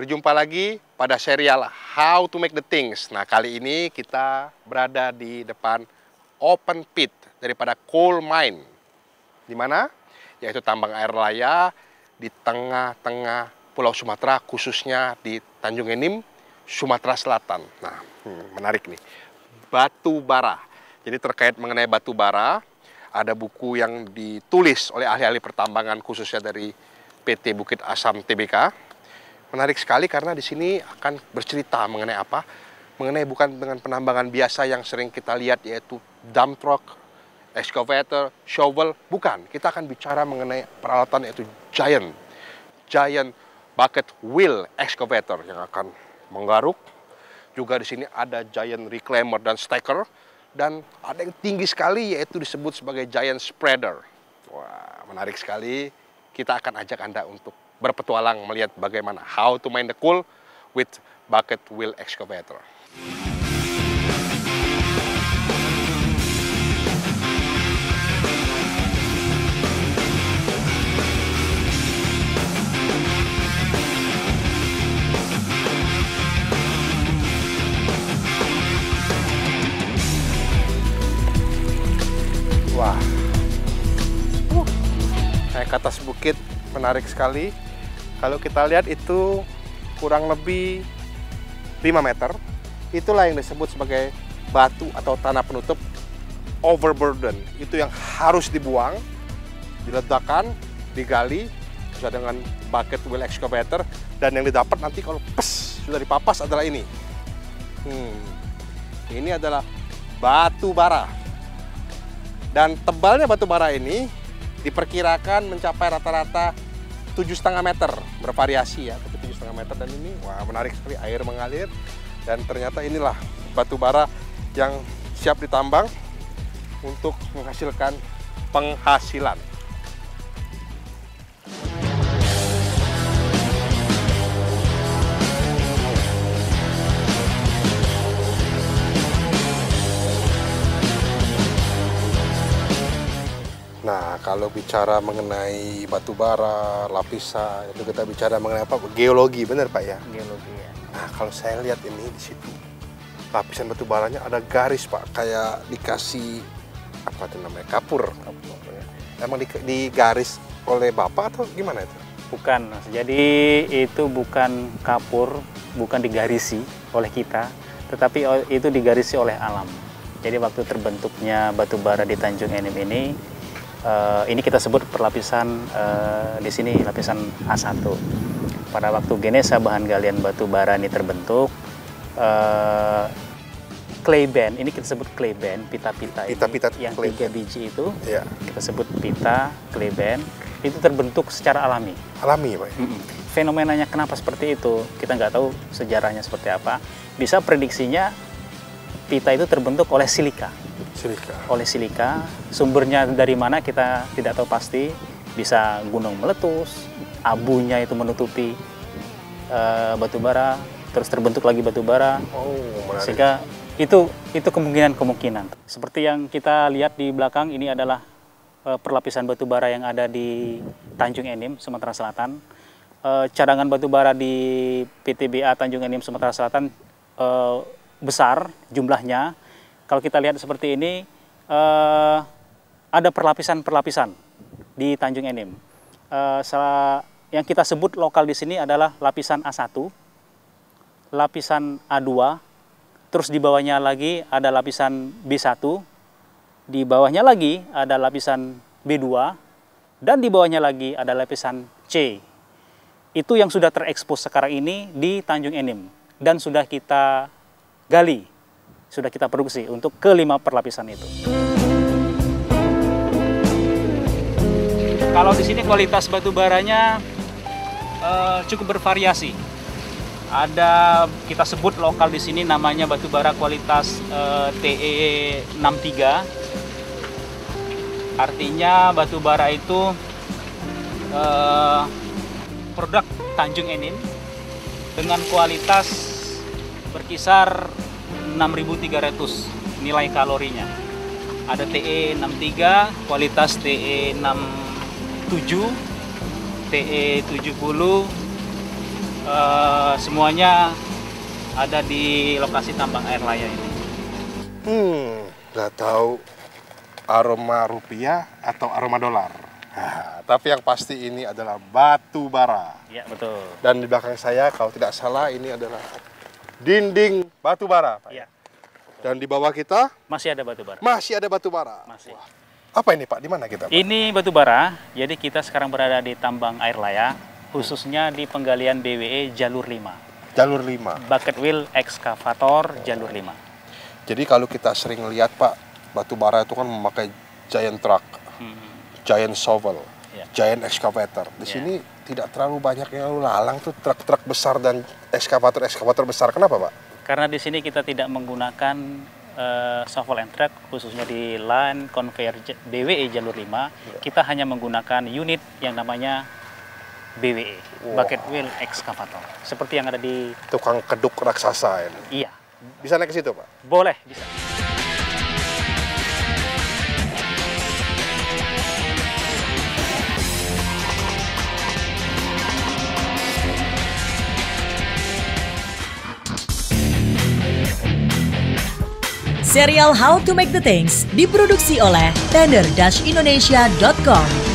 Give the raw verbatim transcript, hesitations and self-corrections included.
Berjumpa lagi pada serial How to Make the Things. Nah, kali ini kita berada di depan open pit daripada coal mine. Di mana? Yaitu tambang air laya di tengah-tengah Pulau Sumatera, khususnya di Tanjung Enim, Sumatera Selatan. Nah, hmm, menarik nih. Batu bara. Jadi terkait mengenai batu bara, ada buku yang ditulis oleh ahli-ahli pertambangan khususnya dari P T Bukit Asam T B K. Menarik sekali karena di sini akan bercerita mengenai apa? Mengenai bukan dengan penambangan biasa yang sering kita lihat, yaitu dump truck, excavator, shovel. Bukan, kita akan bicara mengenai peralatan yaitu giant, giant bucket wheel excavator yang akan menggaruk. Juga di sini ada giant reclaimer dan stacker. Dan ada yang tinggi sekali yaitu disebut sebagai giant spreader. Wah, menarik sekali. Kita akan ajak Anda untuk berpetualang melihat bagaimana how to mine the coal with bucket wheel excavator. Wah, uh, naik ke atas bukit menarik sekali. Kalau kita lihat itu kurang lebih lima meter. Itulah yang disebut sebagai batu atau tanah penutup overburden. Itu yang harus dibuang, diledakkan, digali, sudah dengan bucket wheel excavator. Dan yang didapat nanti kalau pes, sudah dipapas adalah ini. Hmm, ini adalah batu bara. Dan tebalnya batu bara ini diperkirakan mencapai rata-rata tujuh setengah meter, bervariasi ya, tapi tujuh setengah meter. Dan ini, wah, menarik sekali, air mengalir. Dan ternyata inilah batu bara yang siap ditambang untuk menghasilkan penghasilan. Nah, kalau bicara mengenai batu bara, lapisan, itu kita bicara mengenai apa? Geologi, benar Pak ya? Geologi ya. Nah, kalau saya lihat ini di situ, lapisan batu baranya ada garis Pak, kayak dikasih apa itu namanya? Kapur. Kapur ya. Emang di, digaris oleh Bapak atau gimana itu? Bukan, jadi itu bukan kapur, bukan digarisi oleh kita, tetapi itu digarisi oleh alam. Jadi waktu terbentuknya batu bara di Tanjung Enim ini, Uh, ini kita sebut perlapisan uh, di sini lapisan A satu. Pada waktu genesa bahan galian batu bara ini terbentuk, uh, clay band, ini kita sebut clay band, pita-pita ini, pita-pita yang tiga biji itu, ya. Kita sebut pita, clay band, itu terbentuk secara alami. Alami, Pak? Mm-mm. Fenomenanya kenapa seperti itu, kita nggak tahu sejarahnya seperti apa. Bisa prediksinya pita itu terbentuk oleh silika. Silika. Oleh silika, sumbernya dari mana kita tidak tahu pasti. Bisa gunung meletus, abunya itu menutupi uh, batu bara, terus terbentuk lagi batu bara. Oh, menarik. Sehingga itu itu kemungkinan-kemungkinan. Seperti yang kita lihat di belakang, ini adalah uh, perlapisan batu bara yang ada di Tanjung Enim, Sumatera Selatan. Uh, cadangan batu bara di P T B A Tanjung Enim, Sumatera Selatan uh, besar jumlahnya. Kalau kita lihat seperti ini, uh, ada perlapisan-perlapisan di Tanjung Enim. Uh, salah, yang kita sebut lokal di sini adalah lapisan A satu, lapisan A dua, terus di bawahnya lagi ada lapisan B satu, di bawahnya lagi ada lapisan B dua, dan di bawahnya lagi ada lapisan C. Itu yang sudah terekspos sekarang ini di Tanjung Enim, dan sudah kita gali. Sudah kita produksi untuk kelima perlapisan itu. Kalau di sini kualitas batu baranya uh, cukup bervariasi. Ada kita sebut lokal di sini namanya batu bara kualitas uh, T E enam tiga. Artinya batu bara itu uh, produk Tanjung Enim dengan kualitas berkisar enam ribu tiga ratus nilai kalorinya. Ada T E enam tiga, kualitas T E enam tujuh, T E tujuh puluh, Uh, semuanya ada di lokasi tambang air laya ini. Hmm, nggak tahu aroma rupiah atau aroma dolar. Nah, tapi yang pasti ini adalah batu bara. Ya, betul. Dan di belakang saya, kalau tidak salah, ini adalah dinding batu bara, Pak. Ya. Dan di bawah kita masih ada batu bara. Masih ada batu bara. Masih. Wah. Apa ini, Pak? Di mana kita, Pak? Ini batu bara. Jadi kita sekarang berada di tambang air laya, khususnya di penggalian B W E jalur lima. Jalur lima. Bucket wheel excavator jalur lima. Jadi kalau kita sering lihat, Pak, batu bara itu kan memakai giant truck, hmm. giant shovel, yeah. giant excavator. Di yeah. sini tidak terlalu banyak yang lalu lalang tuh truk-truk besar dan excavator-excavator besar. Kenapa, Pak? Karena di sini kita tidak menggunakan uh, shovel and truck, khususnya di line conveyor B W E jalur lima, yeah. kita hanya menggunakan unit yang namanya B W E, wow. bucket wheel excavator. Seperti yang ada di tukang keduk raksasa ini. Iya. Bisa naik ke situ, Pak? Boleh, bisa. Serial How to Make the Things diproduksi oleh tender dash indonesia dot com.